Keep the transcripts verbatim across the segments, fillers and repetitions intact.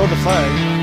Throw the flag.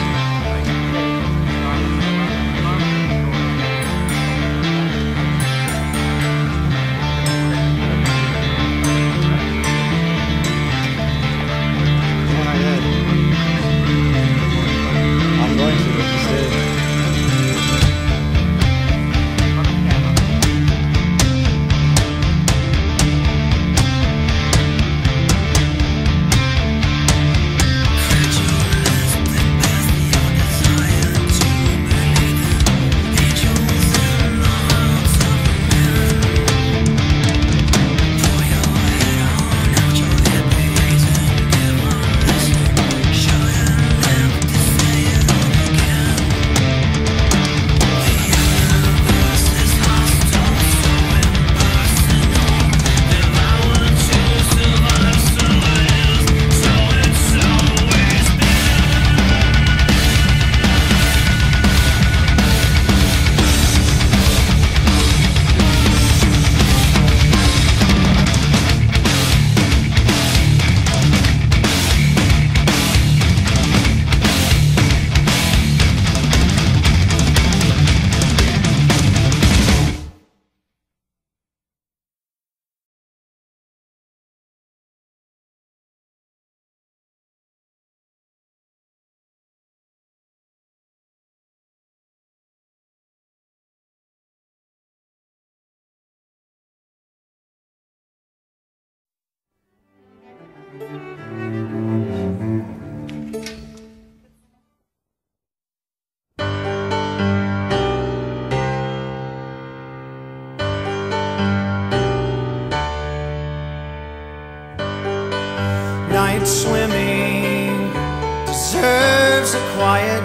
Night swimming deserves a quiet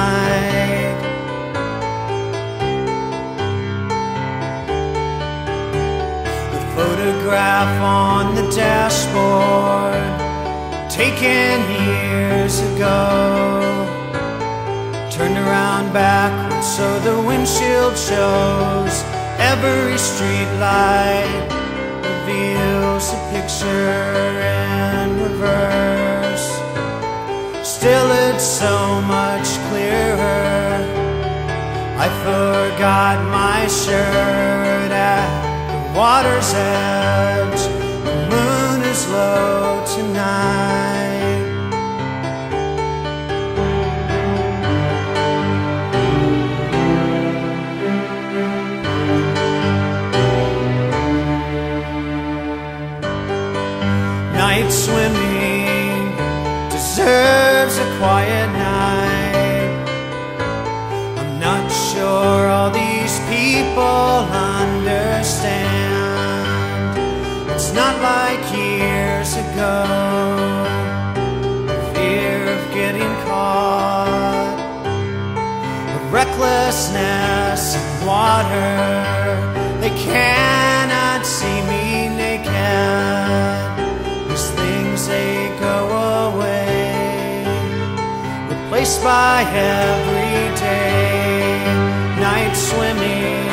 night. The photograph on the dashboard, taken years ago, turned around backwards so the windshield shows. Every street light reveals a picture in reverse. Still it's so much clearer. I forgot my shirt at the water's edge. The moon is low tonight. Night swimming deserves a quiet night. I'm not sure all these people understand. It's not like years ago, the fear of getting caught, the recklessness of water. They cannot see me naked. They go away, replaced by everyday night swimming,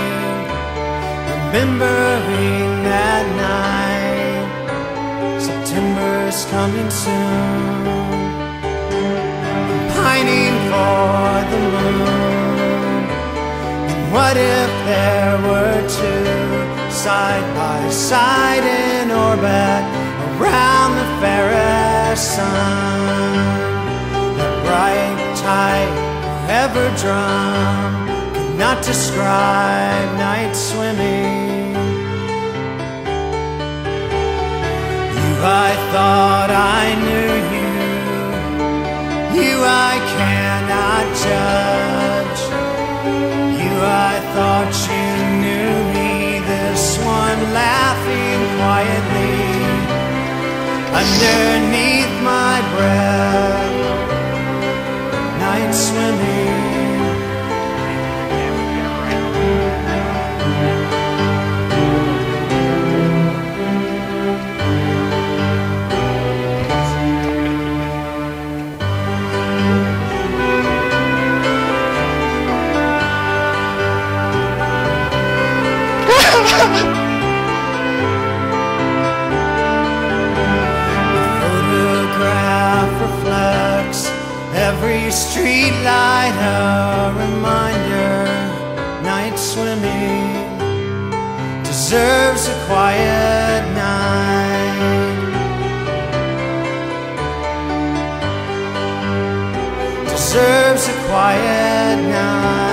remembering that night. September's coming soon. I'm pining for the moon. And what if there were two side by side in orbit around the fairest sun? That bright tide forever drum could not describe night swimming. You, I thought I knew you. You, I cannot judge. You, I thought you knew me. This one laughing quietly underneath my breath. Night swimming. The photograph Every street light a reminder, night swimming deserves a quiet night. Deserves a quiet night.